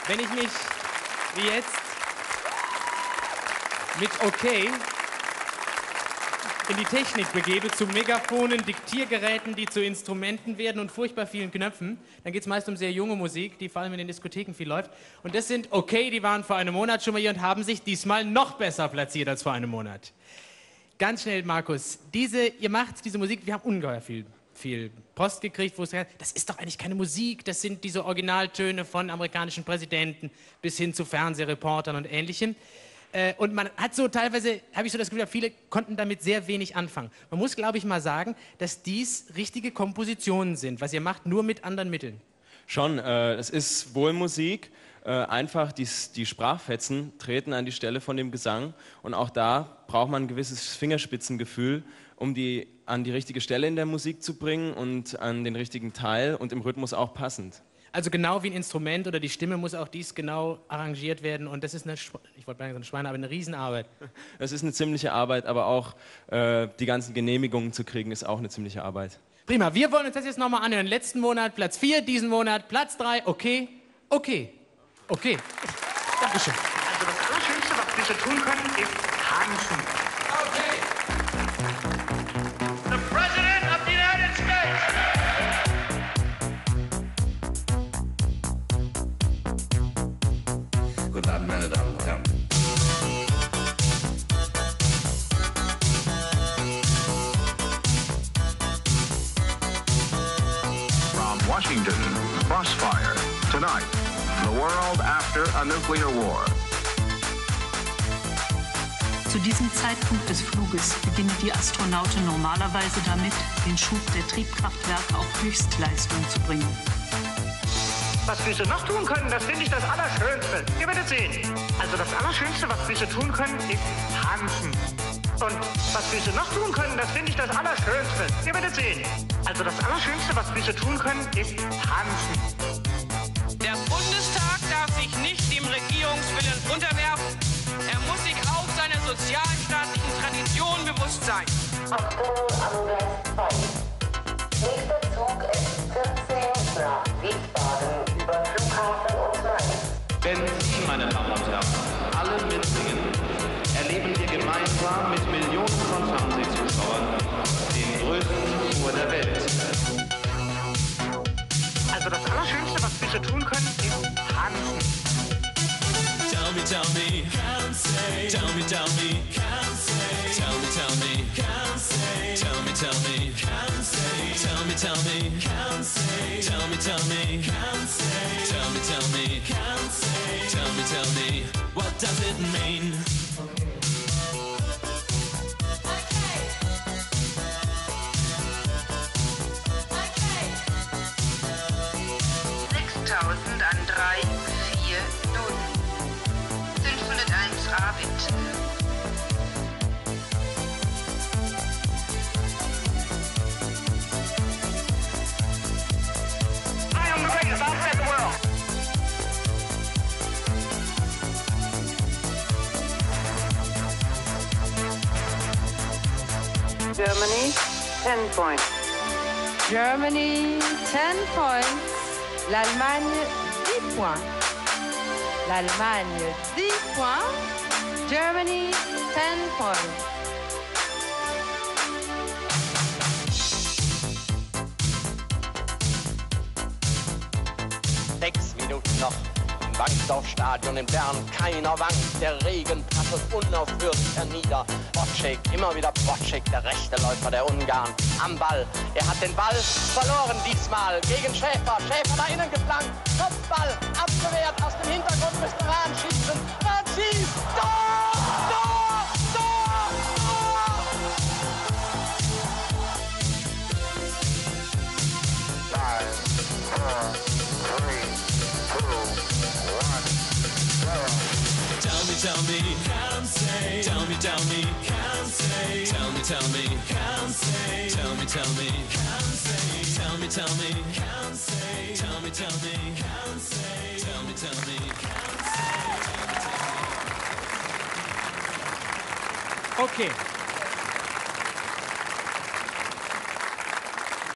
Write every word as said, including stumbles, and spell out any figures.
Wenn ich mich wie jetzt mit Okay in die Technik begebe, zu Megafonen, Diktiergeräten, die zu Instrumenten werden und furchtbar vielen Knöpfen, dann geht es meist um sehr junge Musik, die vor allem in den Diskotheken viel läuft. Und das sind Okay, die waren vor einem Monat schon mal hier und haben sich diesmal noch besser platziert als vor einem Monat. Ganz schnell, Markus, diese, ihr macht diese Musik, wir haben ungeheuer viel, viel Post gekriegt, wo es heißt, das ist doch eigentlich keine Musik, das sind diese Originaltöne von amerikanischen Präsidenten bis hin zu Fernsehreportern und Ähnlichem. Äh, und man hat so teilweise, habe ich so das Gefühl, viele konnten damit sehr wenig anfangen. Man muss, glaube ich, mal sagen, dass dies richtige Kompositionen sind, was ihr macht, nur mit anderen Mitteln. Schon, äh, es ist wohl Musik, äh, einfach die, die Sprachfetzen treten an die Stelle von dem Gesang und auch da braucht man ein gewisses Fingerspitzengefühl, um die an die richtige Stelle in der Musik zu bringen und an den richtigen Teil und im Rhythmus auch passend. Also genau wie ein Instrument oder die Stimme muss auch dies genau arrangiert werden und das ist eine, ich wollte sagen eine Schweine, aber eine Riesenarbeit. Es ist eine ziemliche Arbeit, aber auch äh, die ganzen Genehmigungen zu kriegen, ist auch eine ziemliche Arbeit. Prima, wir wollen uns das jetzt nochmal anhören. Letzten Monat Platz vier, diesen Monat Platz drei, okay, okay, okay. Dankeschön. Also das Allerschönste, was wir so tun können, ist tanzen. Okay. The President of the United States. Guten Abend, meine Damen und Herren. From Washington, Crossfire. Tonight, the world after a nuclear war. Zu diesem Zeitpunkt des Fluges beginnen die Astronauten normalerweise damit, den Schub der Triebkraftwerke auf Höchstleistung zu bringen. Was wir so noch tun können, das finde ich das Allerschönste. Ihr werdet sehen. Also das Allerschönste, was wir so tun können, ist tanzen. Und was wir so noch tun können, das finde ich das Allerschönste. Ihr werdet sehen. Also das Allerschönste, was wir so tun können, ist tanzen. Der Bundestag darf sich nicht dem Regierungswillen unterwerfen. Er muss sich auch seiner sozialstaatlichen Tradition bewusst sein. Achtung an Gleis zwei. Nächster Zug ist vierzehn nach Wiesbaden über Flughafen und Mainz. Wenn Sie, meine Damen und Herren, alle mitsingen, erleben wir gemeinsam mit Millionen von Fernsehzuschauern den größten Tour der Welt. Also das Allerschönste, was wir so tun können, ist tanzen. Tell me, tell me, can't say. Tell me, tell me, can't say. Tell me, tell me, can't say. Tell me, tell me, can't say. Tell me, tell me, can't say. Tell me, tell me, can't say. Tell me, tell me, can't say. Tell me, tell me, what does it mean? sechstausend an drei vier null. fünfhunderteins A bitte. I am the greatest outside the world. Germany, ten points. Germany, ten points. L'Allemagne, dix points. L'Allemagne, dix points. Germany, ten points. Sechs Minuten noch im Wankdorfstadion in Bern. Keiner wankt, der Regen prasselt unaufhörlich hernieder. Bocek, immer wieder Bocek, der rechte Läufer der Ungarn. Am Ball, er hat den Ball verloren diesmal gegen Schäfer. Schäfer da innen geflankt, Kopfball abgewehrt, aus dem Hintergrund müsste Rahn schießen. Rahn schießt, Tor, Tor, Tor, Tor! Five, four, three, two, one, zero. Tell me, tell me, can't say. Tell me, tell me, can't say. Tell me, tell me, can't say. Tell me, tell me, can't say. Tell me, tell me, can't say. Tell me, tell me, can't say. Tell me, tell me, can't say. Okay.